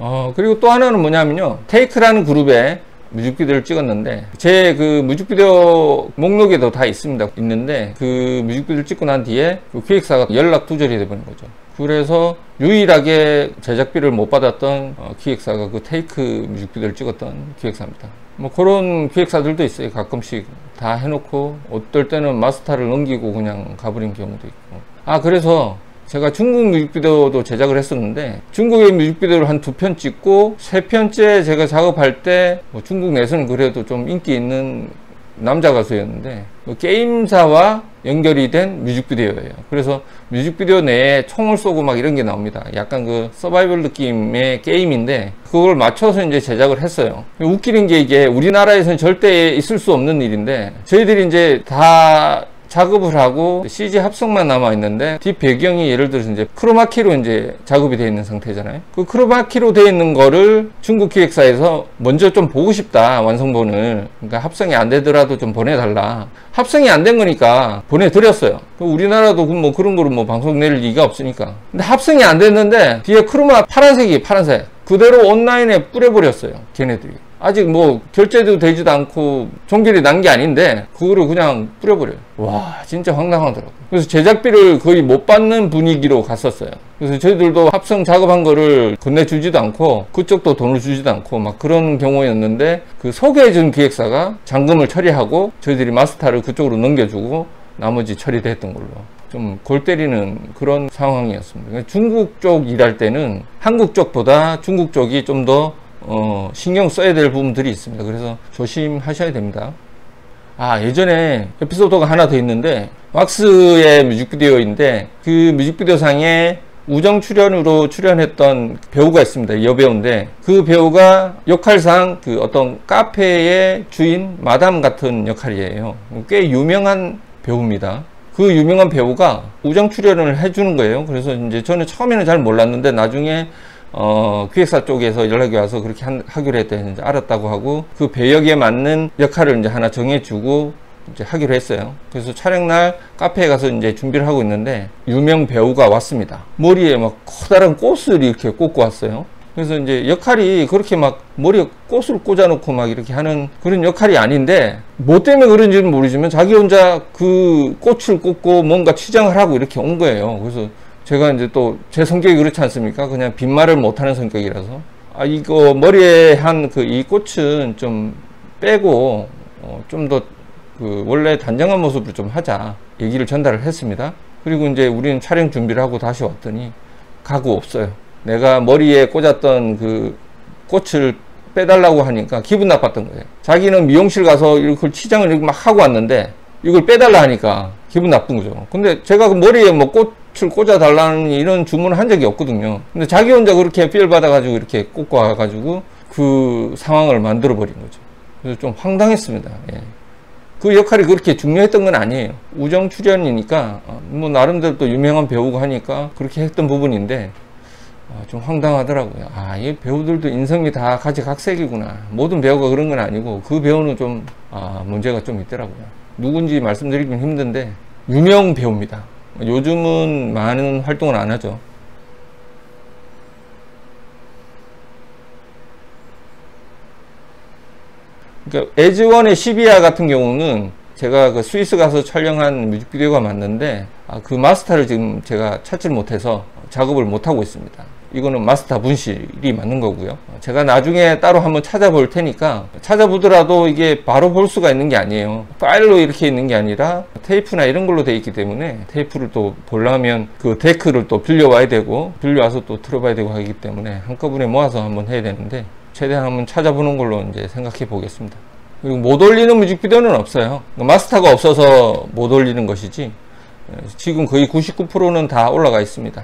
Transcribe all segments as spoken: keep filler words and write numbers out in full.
어, 그리고 또 하나는 뭐냐면요. 테이크라는 그룹에 뮤직비디오를 찍었는데 제 그 뮤직비디오 목록에도 다 있습니다. 있는데 그 뮤직비디오를 찍고 난 뒤에 그 기획사가 연락 두절이 돼버린 거죠. 그래서 유일하게 제작비를 못 받았던 어, 기획사가 그 테이크 뮤직비디오를 찍었던 기획사입니다. 뭐 그런 기획사들도 있어요. 가끔씩 다 해놓고 어떨 때는 마스터를 넘기고 그냥 가버린 경우도 있고. 아, 그래서 제가 중국 뮤직비디오도 제작을 했었는데 중국의 뮤직비디오를 한 두 편 찍고 세 편째 제가 작업할 때 뭐 중국 내에서는 그래도 좀 인기 있는 남자 가수였는데 뭐 게임사와 연결이 된 뮤직비디오예요. 그래서 뮤직비디오 내에 총을 쏘고 막 이런 게 나옵니다. 약간 그 서바이벌 느낌의 게임인데 그걸 맞춰서 이제 제작을 했어요. 웃기는 게 이게 우리나라에서는 절대 있을 수 없는 일인데 저희들이 이제 다 작업을 하고 씨지 합성만 남아 있는데 뒷 배경이 예를 들어서 이제 크로마키로 이제 작업이 되어 있는 상태잖아요. 그 크로마키로 되어 있는 거를 중국 기획사에서 먼저 좀 보고 싶다, 완성본을. 그러니까 합성이 안 되더라도 좀 보내달라. 합성이 안 된 거니까 보내드렸어요. 우리나라도 뭐 그런 거를 뭐 방송 낼 리가 없으니까. 근데 합성이 안 됐는데 뒤에 크로마 파란색이 파란색 그대로 온라인에 뿌려버렸어요. 걔네들이. 아직 뭐 결제도 되지도 않고 종결이 난 게 아닌데 그거를 그냥 뿌려버려요. 와, 진짜 황당하더라고요. 그래서 제작비를 거의 못 받는 분위기로 갔었어요. 그래서 저희들도 합성 작업한 거를 건네주지도 않고 그쪽도 돈을 주지도 않고 막 그런 경우였는데 그 소개해준 기획사가 잔금을 처리하고 저희들이 마스터를 그쪽으로 넘겨주고 나머지 처리됐던 걸로. 좀 골 때리는 그런 상황이었습니다. 중국 쪽 일할 때는 한국 쪽보다 중국 쪽이 좀 더 어, 신경 써야 될 부분들이 있습니다. 그래서 조심하셔야 됩니다. 아, 예전에 에피소드가 하나 더 있는데 왁스의 뮤직비디오인데 그 뮤직비디오 상에 우정 출연으로 출연했던 배우가 있습니다. 여배우인데 그 배우가 역할상 그 어떤 카페의 주인 마담 같은 역할이에요. 꽤 유명한 배우입니다. 그 유명한 배우가 우정 출연을 해주는 거예요. 그래서 이제 저는 처음에는 잘 몰랐는데 나중에 어, 기획사 쪽에서 연락이 와서 그렇게 한, 하기로 했대. 이제 알았다고 하고 그 배역에 맞는 역할을 이제 하나 정해주고 이제 하기로 했어요. 그래서 촬영날 카페에 가서 이제 준비를 하고 있는데 유명 배우가 왔습니다. 머리에 막 커다란 꽃을 이렇게 꽂고 왔어요. 그래서 이제 역할이 그렇게 막 머리에 꽃을 꽂아놓고 막 이렇게 하는 그런 역할이 아닌데 뭐 때문에 그런지는 모르지만 자기 혼자 그 꽃을 꽂고 뭔가 치장을 하고 이렇게 온 거예요. 그래서 제가 이제 또 제 성격이 그렇지 않습니까? 그냥 빈말을 못하는 성격이라서 아 이거 머리에 한 그 이 꽃은 좀 빼고 어, 좀 더 그 원래 단정한 모습으로 좀 하자 얘기를 전달을 했습니다. 그리고 이제 우리는 촬영 준비를 하고 다시 왔더니 가구 없어요. 내가 머리에 꽂았던 그 꽃을 빼달라고 하니까 기분 나빴던 거예요. 자기는 미용실 가서 이걸 치장을 이렇게 막 하고 왔는데 이걸 빼달라 하니까 기분 나쁜 거죠. 근데 제가 그 머리에 뭐 꽃을 꽂아 달라는 이런 주문을 한 적이 없거든요. 근데 자기 혼자 그렇게 필 받아가지고 이렇게 꽂고 와가지고 그 상황을 만들어 버린 거죠. 그래서 좀 황당했습니다. 예. 그 역할이 그렇게 중요했던 건 아니에요. 우정 출연이니까 뭐 나름대로 또 유명한 배우가 하니까 그렇게 했던 부분인데 좀 황당하더라고요. 아, 이 배우들도 인성이 다 가지각색이구나. 모든 배우가 그런 건 아니고 그 배우는 좀 아, 문제가 좀 있더라고요. 누군지 말씀드리긴 힘든데 유명 배우입니다. 요즘은 많은 활동을 안 하죠. 그러니까 에즈원의 시비아 같은 경우는 제가 그 스위스 가서 촬영한 뮤직비디오가 맞는데 아, 그 마스터를 지금 제가 찾지 못해서 작업을 못하고 있습니다. 이거는 마스터 분실이 맞는 거고요. 제가 나중에 따로 한번 찾아볼 테니까 찾아보더라도 이게 바로 볼 수가 있는 게 아니에요. 파일로 이렇게 있는 게 아니라 테이프나 이런 걸로 돼 있기 때문에 테이프를 또 보려면 그 데크를 또 빌려와야 되고 빌려와서 또 틀어봐야 되고 하기 때문에 한꺼번에 모아서 한번 해야 되는데 최대한 한번 찾아보는 걸로 이제 생각해 보겠습니다. 그리고 못 올리는 뮤직비디오는 없어요. 마스터가 없어서 못 올리는 것이지 지금 거의 구십구 퍼센트는 다 올라가 있습니다.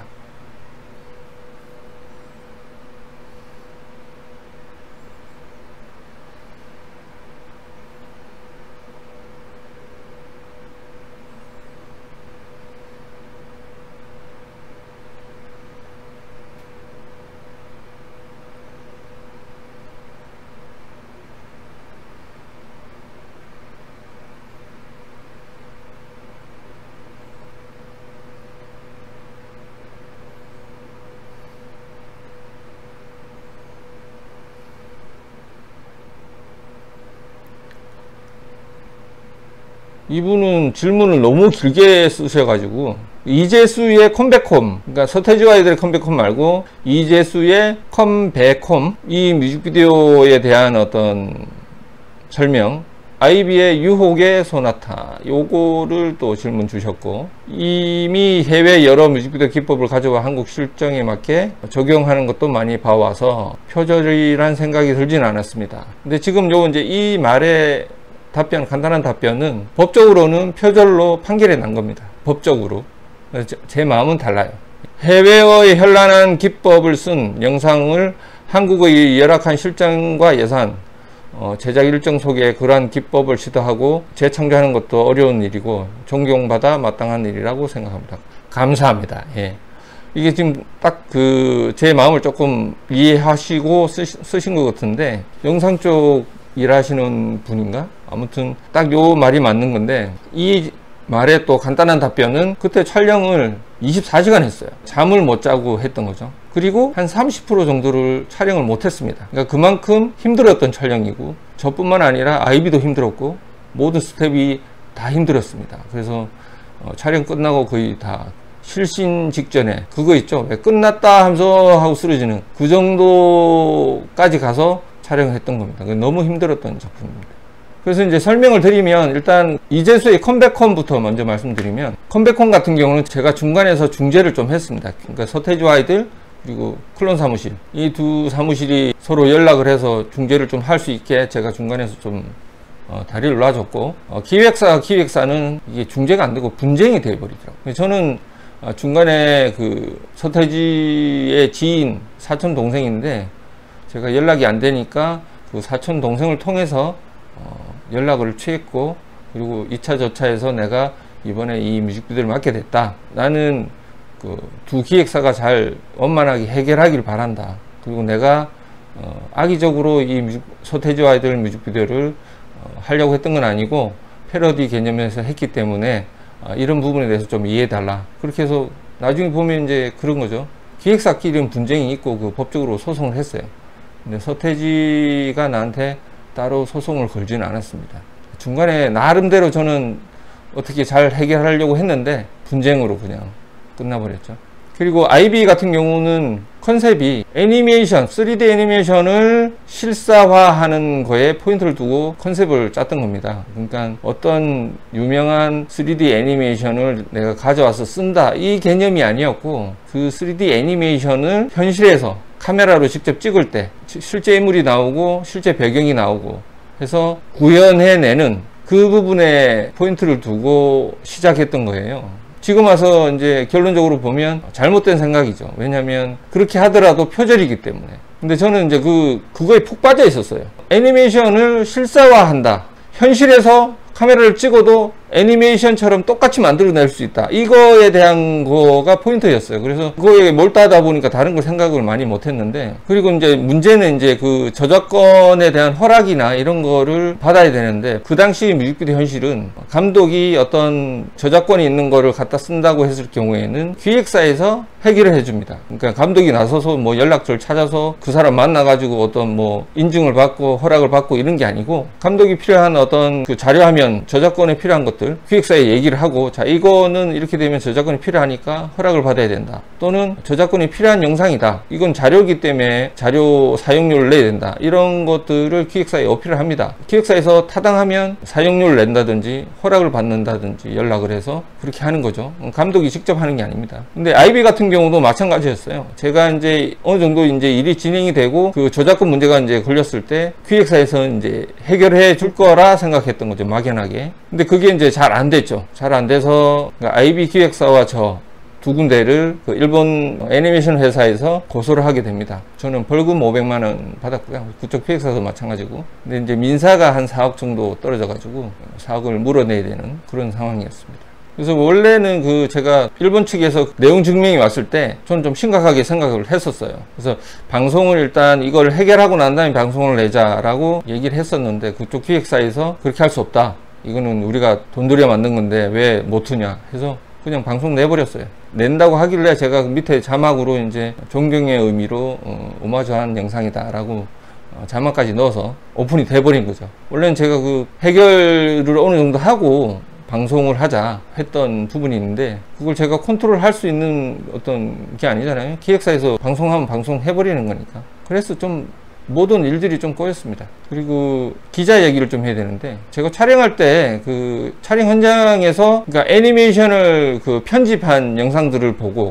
이분은 질문을 너무 길게 쓰셔가지고 이재수의 컴백홈, 그러니까 서태지와 아이들의 컴백홈 말고 이재수의 컴백홈, 이 뮤직비디오에 대한 어떤 설명, 아이비의 유혹의 소나타, 요거를 또 질문 주셨고, 이미 해외 여러 뮤직비디오 기법을 가져와 한국 실정에 맞게 적용하는 것도 많이 봐와서 표절이란 생각이 들진 않았습니다. 근데 지금 요 이제 이 말에 답변, 간단한 답변은 법적으로는 표절로 판결이 난 겁니다. 법적으로. 제 마음은 달라요. 해외어의 현란한 기법을 쓴 영상을 한국의 열악한 실정과 예산, 어, 제작 일정 속에 그러한 기법을 시도하고 재창조하는 것도 어려운 일이고 존경받아 마땅한 일이라고 생각합니다. 감사합니다. 예. 이게 지금 딱 그 제 마음을 조금 이해하시고 쓰, 쓰신 것 같은데, 영상 쪽 일하시는 분인가? 아무튼 딱 요 말이 맞는 건데, 이 말에 또 간단한 답변은 그때 촬영을 이십사 시간 했어요. 잠을 못 자고 했던 거죠. 그리고 한 삼십 퍼센트 정도를 촬영을 못 했습니다. 그러니까 그만큼 힘들었던 촬영이고, 저뿐만 아니라 아이비도 힘들었고 모든 스텝이 다 힘들었습니다. 그래서 어, 촬영 끝나고 거의 다 실신 직전에 그거 있죠, 왜 끝났다 하면서 하고 쓰러지는 그 정도까지 가서 촬영을 했던 겁니다. 너무 힘들었던 작품입니다. 그래서 이제 설명을 드리면, 일단 이재수의 컴백홈부터 먼저 말씀드리면, 컴백홈 같은 경우는 제가 중간에서 중재를 좀 했습니다. 그러니까 서태지와 아이들 그리고 클론 사무실, 이 두 사무실이 서로 연락을 해서 중재를 좀 할 수 있게 제가 중간에서 좀 어, 다리를 놔줬고, 어, 기획사 기획사는 이게 중재가 안 되고 분쟁이 되어버리더라고요. 저는 어, 중간에 그 서태지의 지인 사촌 동생인데, 제가 연락이 안 되니까 그 사촌 동생을 통해서 어, 연락을 취했고, 그리고 이 차 저차에서 내가 이번에 이 뮤직비디오를 맡게 됐다. 나는 그 두 기획사가 잘 원만하게 해결하길 바란다. 그리고 내가 어, 악의적으로 이 뮤직, 서태지와 아이들 뮤직비디오를 어, 하려고 했던 건 아니고 패러디 개념에서 했기 때문에 어, 이런 부분에 대해서 좀 이해해달라. 그렇게 해서 나중에 보면 이제 그런 거죠. 기획사끼리는 분쟁이 있고 그 법적으로 소송을 했어요. 근데 서태지가 나한테 따로 소송을 걸지는 않았습니다. 중간에 나름대로 저는 어떻게 잘 해결하려고 했는데 분쟁으로 그냥 끝나버렸죠. 그리고 아이비 같은 경우는 컨셉이 애니메이션, 쓰리디 애니메이션을 실사화하는 거에 포인트를 두고 컨셉을 짰던 겁니다. 그러니까 어떤 유명한 쓰리디 애니메이션을 내가 가져와서 쓴다, 이 개념이 아니었고, 그 쓰리디 애니메이션을 현실에서 카메라로 직접 찍을 때 실제 인물이 나오고 실제 배경이 나오고 해서 구현해내는 그 부분에 포인트를 두고 시작했던 거예요. 지금 와서 이제 결론적으로 보면 잘못된 생각이죠. 왜냐하면 그렇게 하더라도 표절이기 때문에. 근데 저는 이제 그 그거에 푹 빠져 있었어요. 애니메이션을 실사화한다, 현실에서 카메라를 찍어도 애니메이션처럼 똑같이 만들어낼 수 있다, 이거에 대한 거가 포인트였어요. 그래서 그거에 몰두하다 보니까 다른 걸 생각을 많이 못했는데, 그리고 이제 문제는 이제 그 저작권에 대한 허락이나 이런 거를 받아야 되는데, 그 당시 뮤직비디오 현실은 감독이 어떤 저작권이 있는 거를 갖다 쓴다고 했을 경우에는 기획사에서 해결을 해줍니다. 그러니까 감독이 나서서 뭐 연락처를 찾아서 그 사람 만나가지고 어떤 뭐 인증을 받고 허락을 받고 이런 게 아니고, 감독이 필요한 어떤 그 자료화면, 저작권에 필요한 것 기획사에 얘기를 하고, 자, 이거는 이렇게 되면 저작권이 필요하니까 허락을 받아야 된다, 또는 저작권이 필요한 영상이다, 이건 자료이기 때문에 자료 사용료를 내야 된다, 이런 것들을 기획사에 어필을 합니다. 기획사에서 타당하면 사용료를 낸다든지 허락을 받는다든지 연락을 해서 그렇게 하는 거죠. 감독이 직접 하는 게 아닙니다. 근데 아이비 같은 경우도 마찬가지였어요. 제가 이제 어느 정도 이제 일이 진행이 되고 그 저작권 문제가 이제 걸렸을 때 기획사에서 이제 해결해 줄 거라 생각했던 거죠, 막연하게. 근데 그게 이제 잘 안 됐죠. 잘 안 돼서 그러니까 아이비 기획사와 저 두 군데를 그 일본 애니메이션 회사에서 고소를 하게 됩니다. 저는 벌금 오백만 원 받았고요. 그쪽 기획사도 마찬가지고. 근데 이제 민사가 한 사억 정도 떨어져 가지고 사억을 물어내야 되는 그런 상황이었습니다. 그래서 원래는 그 제가 일본 측에서 내용 증명이 왔을 때 저는 좀 심각하게 생각을 했었어요. 그래서 방송을 일단 이걸 해결하고 난 다음에 방송을 내자라고 얘기를 했었는데, 그쪽 기획사에서 그렇게 할 수 없다, 이거는 우리가 돈 들여 만든 건데 왜 못하냐 해서 그냥 방송 내버렸어요. 낸다고 하길래 제가 밑에 자막으로 이제 존경의 의미로 어, 오마주한 영상이다 라고 어, 자막까지 넣어서 오픈이 돼버린 거죠. 원래는 제가 그 해결을 어느 정도 하고 방송을 하자 했던 부분이 있는데 그걸 제가 컨트롤 할 수 있는 어떤 게 아니잖아요. 기획사에서 방송하면 방송해버리는 거니까. 그래서 좀 모든 일들이 좀 꼬였습니다. 그리고 기자 얘기를 좀 해야 되는데 제가 촬영할 때 그 촬영 현장에서 그러니까 애니메이션을 그 편집한 영상들을 보고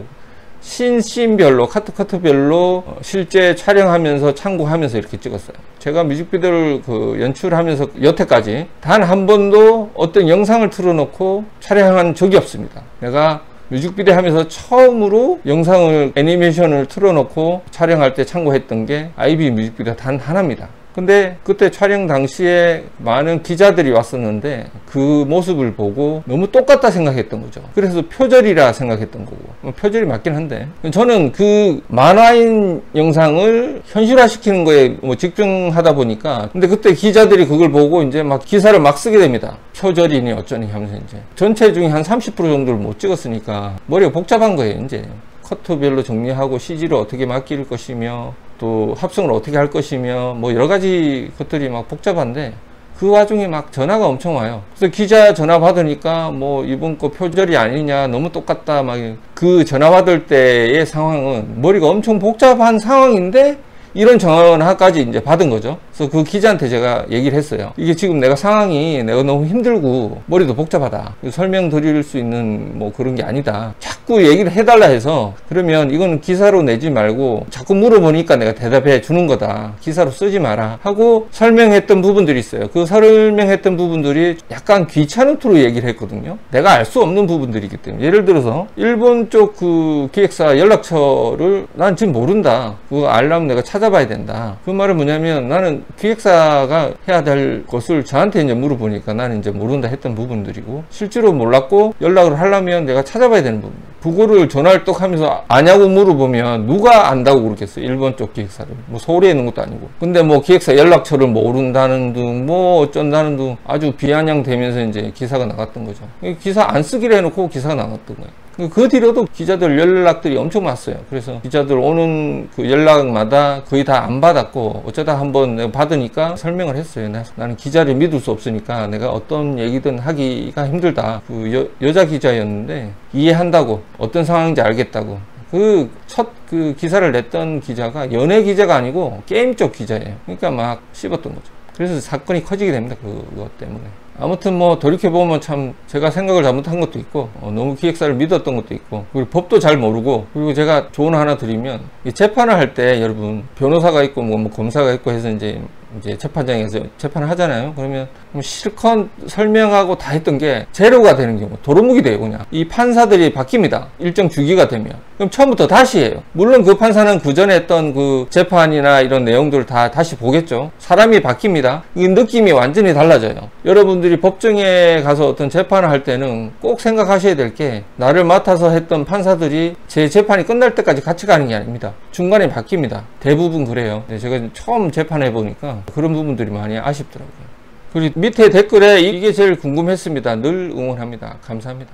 씬씬별로 카트 카트별로 실제 촬영하면서 참고하면서 이렇게 찍었어요. 제가 뮤직비디오를 그 연출하면서 여태까지 단 한 번도 어떤 영상을 틀어놓고 촬영한 적이 없습니다. 내가 뮤직비디오 하면서 처음으로 영상을 애니메이션을 틀어놓고 촬영할 때 참고했던 게 아이비 뮤직비디오 단 하나입니다. 근데 그때 촬영 당시에 많은 기자들이 왔었는데 그 모습을 보고 너무 똑같다 생각했던 거죠. 그래서 표절이라 생각했던 거고, 표절이 맞긴 한데 저는 그 만화인 영상을 현실화 시키는 거에 뭐 집중하다 보니까 근데 그때 기자들이 그걸 보고 이제 막 기사를 막 쓰게 됩니다. 표절이니 어쩌니 하면서 이제 전체 중에 한 삼십 퍼센트 정도를 못 찍었으니까 머리가 복잡한 거예요. 이제 커트별로 정리하고 씨지를 어떻게 맡길 것이며 또 합성을 어떻게 할 것이며 뭐 여러 가지 것들이 막 복잡한데 그 와중에 막 전화가 엄청 와요. 그래서 기자 전화 받으니까 뭐 이번 거 표절이 아니냐, 너무 똑같다, 막 그 전화 받을 때의 상황은 머리가 엄청 복잡한 상황인데 이런 전화까지 이제 받은 거죠. 그래서 그 기자한테 제가 얘기를 했어요. 이게 지금 내가 상황이 내가 너무 힘들고 머리도 복잡하다. 설명 드릴 수 있는 뭐 그런 게 아니다. 자꾸 얘기를 해달라 해서 그러면 이거는 기사로 내지 말고 자꾸 물어보니까 내가 대답해 주는 거다. 기사로 쓰지 마라. 하고 설명했던 부분들이 있어요. 그 설명했던 부분들이 약간 귀찮은 투로 얘기를 했거든요. 내가 알 수 없는 부분들이기 때문에. 예를 들어서 일본 쪽 그 기획사 연락처를 난 지금 모른다. 그거 알려면 내가 찾아 찾아봐야 된다. 그 말은 뭐냐면 나는 기획사가 해야 될 것을 저한테 이제 물어보니까 나는 이제 모른다 했던 부분들이고 실제로 몰랐고 연락을 하려면 내가 찾아봐야 되는 부분. 그거를 전화를 똑 하면서 아냐고 물어보면 누가 안다고 그러겠어요. 일본 쪽 기획사를. 뭐 서울에 있는 것도 아니고. 근데 뭐 기획사 연락처를 모른다는 둥 뭐 어쩐다는 둥 아주 비아냥되면서 이제 기사가 나갔던 거죠. 기사 안 쓰기로 해놓고 기사가 나갔던 거예요. 그 뒤로도 기자들 연락들이 엄청 왔어요. 그래서 기자들 오는 그 연락마다 거의 다 안 받았고 어쩌다 한번 내가 받으니까 설명을 했어요. 나, 나는 기자를 믿을 수 없으니까 내가 어떤 얘기든 하기가 힘들다. 그 여, 여자 기자였는데 이해한다고 어떤 상황인지 알겠다고. 그 첫 그 기사를 냈던 기자가 연예 기자가 아니고 게임 쪽 기자예요. 그러니까 막 씹었던 거죠. 그래서 사건이 커지게 됩니다. 그것 때문에. 아무튼 뭐 돌이켜보면 참 제가 생각을 잘못한 것도 있고 어, 너무 기획사를 믿었던 것도 있고 그리고 법도 잘 모르고 그리고 제가 조언 하나 드리면 이 재판을 할 때 여러분 변호사가 있고 뭐, 뭐 검사가 있고 해서 이제 이제 재판장에서 재판을 하잖아요. 그러면 실컷 설명하고 다 했던 게 제로가 되는 경우 도루묵이 돼요. 그냥 이 판사들이 바뀝니다. 일정 주기가 되면 그럼 처음부터 다시 해요. 물론 그 판사는 그 전에 했던 그 재판이나 이런 내용들을 다 다시 보겠죠. 사람이 바뀝니다. 이 느낌이 완전히 달라져요. 여러분들이 법정에 가서 어떤 재판을 할 때는 꼭 생각하셔야 될 게 나를 맡아서 했던 판사들이 제 재판이 끝날 때까지 같이 가는 게 아닙니다. 중간에 바뀝니다. 대부분 그래요. 제가 처음 재판해 보니까 그런 부분들이 많이 아쉽더라고요. 그리고 밑에 댓글에 이게 제일 궁금했습니다. 늘 응원합니다. 감사합니다.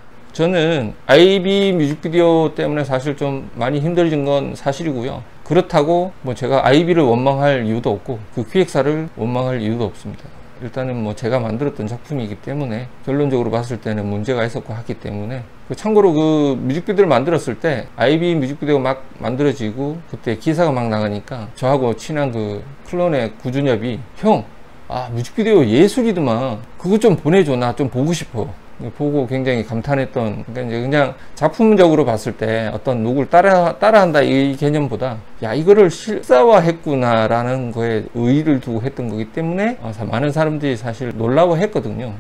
저는 아이비 뮤직비디오 때문에 사실 좀 많이 힘들어진 건 사실이고요. 그렇다고 뭐 제가 아이비를 원망할 이유도 없고 그 기획사를 원망할 이유도 없습니다. 일단은 뭐 제가 만들었던 작품이기 때문에 결론적으로 봤을 때는 문제가 있었고 하기 때문에 참고로 그 뮤직비디오를 만들었을 때 아이비 뮤직비디오가 막 만들어지고 그때 기사가 막 나가니까 저하고 친한 그 클론의 구준엽이 형, 아 뮤직비디오 예술이더만 그거 좀 보내줘. 나 좀 보고 싶어. 보고 굉장히 감탄했던, 그러니까 이제 그냥 작품적으로 봤을 때 어떤 누굴 따라, 따라한다 이 개념보다 야 이거를 실사화했구나 라는 거에 의의를 두고 했던 거기 때문에 많은 사람들이 사실 놀라워 했거든요.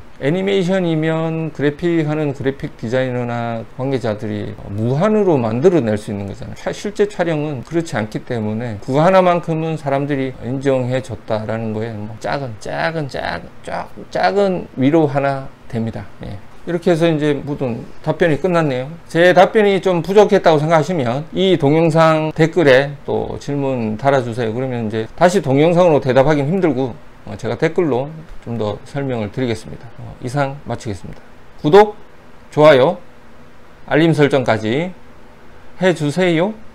애니메이션이면 그래픽 하는 그래픽 디자이너나 관계자들이 무한으로 만들어낼 수 있는 거잖아요. 실제 촬영은 그렇지 않기 때문에 그거 하나만큼은 사람들이 인정해 줬다라는 거에 뭐 작은 작은 작은 쫙 작은 위로 하나 됩니다. 예. 이렇게 해서 이제 모든 답변이 끝났네요. 제 답변이 좀 부족했다고 생각하시면 이 동영상 댓글에 또 질문 달아주세요. 그러면 이제 다시 동영상으로 대답하기는 힘들고 제가 댓글로 좀 더 설명을 드리겠습니다. 이상 마치겠습니다. 구독, 좋아요, 알림 설정까지 해주세요.